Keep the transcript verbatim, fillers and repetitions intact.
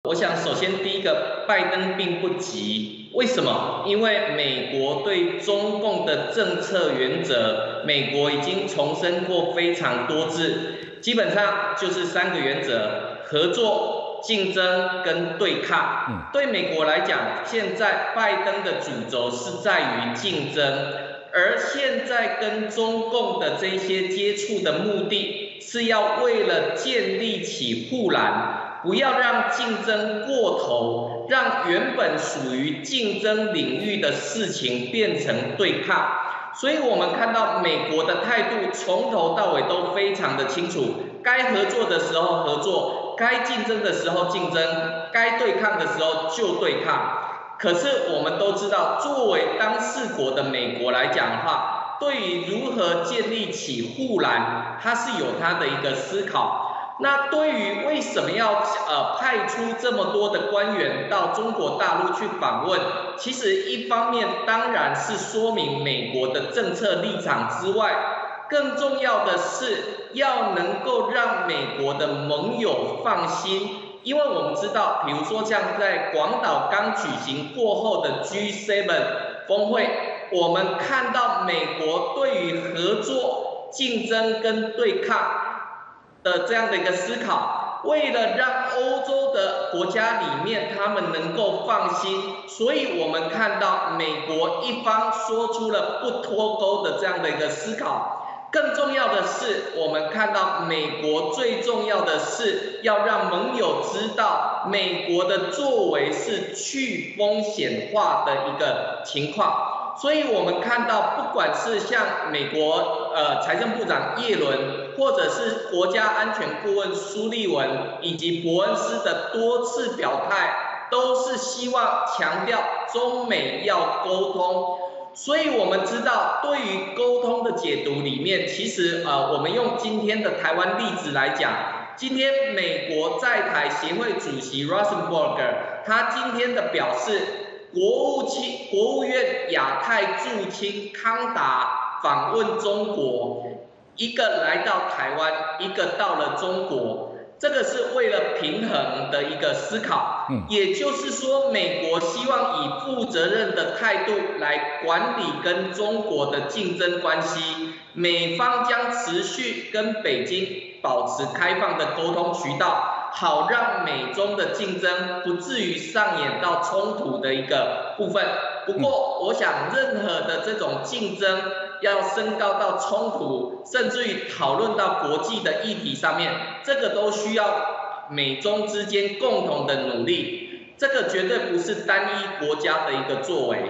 我想，首先第一个，拜登并不急，为什么？因为美国对中共的政策原则，美国已经重申过非常多次，基本上就是三个原则：合作、竞争跟对抗。 嗯， 对美国来讲，现在拜登的主轴是在于竞争，而现在跟中共的这些接触的目的，是要为了建立起护栏。不要让竞争过头，让原本属于竞争领域的事情变成对抗。所以我们看到美国的态度从头到尾都非常的清楚，该合作的时候合作，该竞争的时候竞争，该对抗的时候就对抗。可是我们都知道，作为当事国的美国来讲的话，对于如何建立起护栏，它是有它的一个思考。那对于为什么要呃派出这么多的官员到中国大陆去访问，其实一方面当然是说明美国的政策立场之外，更重要的是要能够让美国的盟友放心，因为我们知道，比如说像在广岛刚举行过后的 G 七 峰会，我们看到美国对于合作、竞争跟对抗的这样的一个思考，为了让欧洲的国家里面他们能够放心，所以我们看到美国一方说出了不脱钩的这样的一个思考。更重要的是，我们看到美国最重要的是要让盟友知道，美国的作为是去风险化的一个情况。所以我们看到，不管是像美国呃财政部长耶伦，或者是国家安全顾问苏利文，以及伯恩斯的多次表态，都是希望强调中美要沟通。所以我们知道，对于沟通的解读里面，其实呃，我们用今天的台湾例子来讲，今天美国在台协会主席 Rosenberg， 他今天的表示，国务卿国务院亚太驻青康达访问中国，一个来到台湾，一个到了中国。这个是为了平衡的一个思考， 嗯， 也就是说，美国希望以负责任的态度来管理跟中国的竞争关系，美方将持续跟北京保持开放的沟通渠道，好让美中的竞争不至于上演到冲突的一个部分。不过，我想任何的这种竞争要升高到冲突，甚至于讨论到国际的议题上面，这个都需要美中之间共同的努力，这个绝对不是单一国家的一个作为。